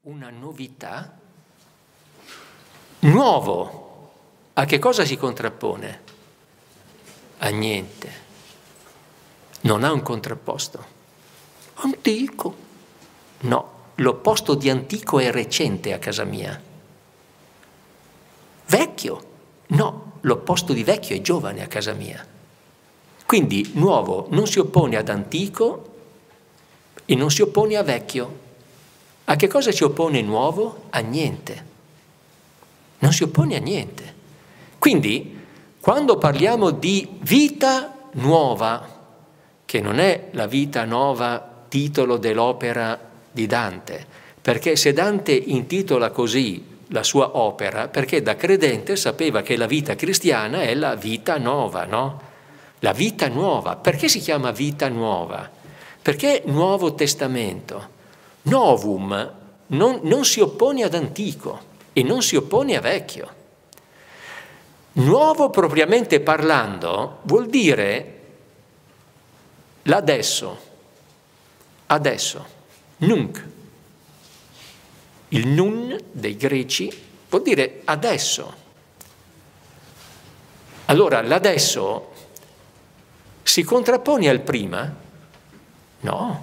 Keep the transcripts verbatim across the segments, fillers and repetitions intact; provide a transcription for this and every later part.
una novità, nuovo. A che cosa si contrappone? A niente. Non ha un contrapposto. Antico. No, l'opposto di antico è recente a casa mia. Vecchio. No, l'opposto di vecchio è giovane a casa mia. Quindi nuovo non si oppone ad antico e non si oppone a vecchio. A che cosa si oppone nuovo? A niente. Non si oppone a niente. Quindi, quando parliamo di vita nuova, che non è la vita nuova titolo dell'opera di Dante, perché se Dante intitola così la sua opera, perché da credente sapeva che la vita cristiana è la vita nuova, no? La vita nuova. Perché si chiama vita nuova? Perché Nuovo Testamento. Novum non, non si oppone ad antico e non si oppone a vecchio. Nuovo propriamente parlando vuol dire l'adesso, adesso, nunc. Il nun dei greci vuol dire adesso. Allora l'adesso si contrappone al prima? No.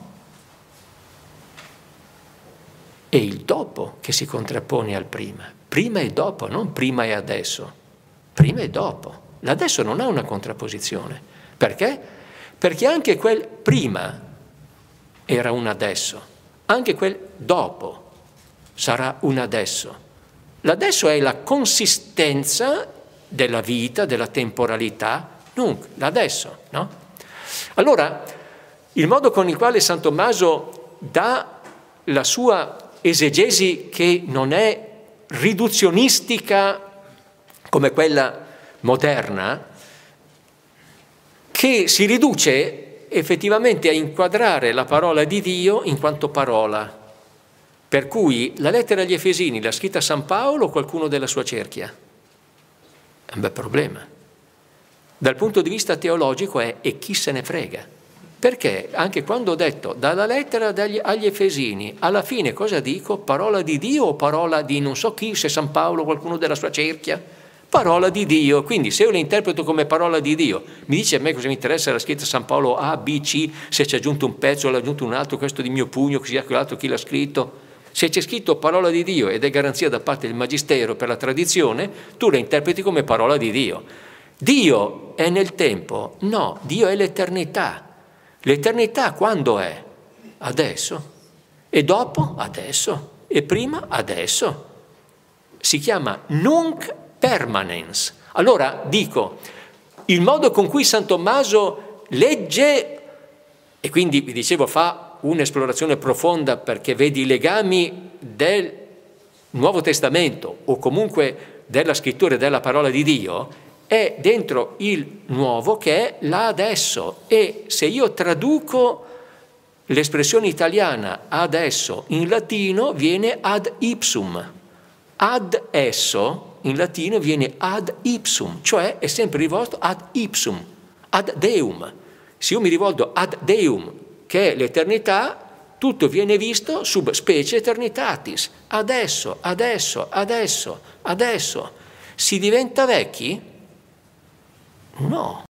È il dopo che si contrappone al prima. Prima e dopo, non prima e adesso. Prima e dopo. L'adesso non ha una contrapposizione. Perché? Perché anche quel prima era un adesso. Anche quel dopo sarà un adesso. L'adesso è la consistenza della vita, della temporalità, nunc, l'adesso, no? Allora, il modo con il quale San Tommaso dà la sua esegesi, che non è riduzionistica come quella moderna, che si riduce effettivamente a inquadrare la parola di Dio in quanto parola. Per cui la lettera agli Efesini l'ha scritta San Paolo o qualcuno della sua cerchia? È un bel problema. Dal punto di vista teologico è e chi se ne frega. Perché anche quando ho detto dalla lettera dagli, agli Efesini, alla fine cosa dico? Parola di Dio o parola di non so chi, se San Paolo o qualcuno della sua cerchia? Parola di Dio. Quindi se io la interpreto come parola di Dio, mi dice a me cosa mi interessa la scritta San Paolo A, B, C, se c'è aggiunto un pezzo o l'ha aggiunto un altro, questo di mio pugno, che sia quell'altro chi l'ha scritto. Se c'è scritto parola di Dio ed è garanzia da parte del Magistero per la tradizione, tu la interpreti come parola di Dio. Dio è nel tempo? No, Dio è l'eternità. L'eternità quando è? Adesso. E dopo? Adesso. E prima? Adesso. Si chiama nunc permanens. Allora dico, il modo con cui San Tommaso legge, e quindi vi dicevo fa un'esplorazione profonda perché vedi i legami del Nuovo Testamento o comunque della scrittura e della parola di Dio, è dentro il nuovo che è l'adesso. E se io traduco l'espressione italiana adesso in latino viene ad ipsum. Ad esso in latino viene ad ipsum, cioè è sempre rivolto ad ipsum, ad Deum. Se io mi rivolgo ad Deum, che è l'eternità, tutto viene visto sub specie eternitatis. Adesso, adesso, adesso, adesso. Si diventa vecchi? No.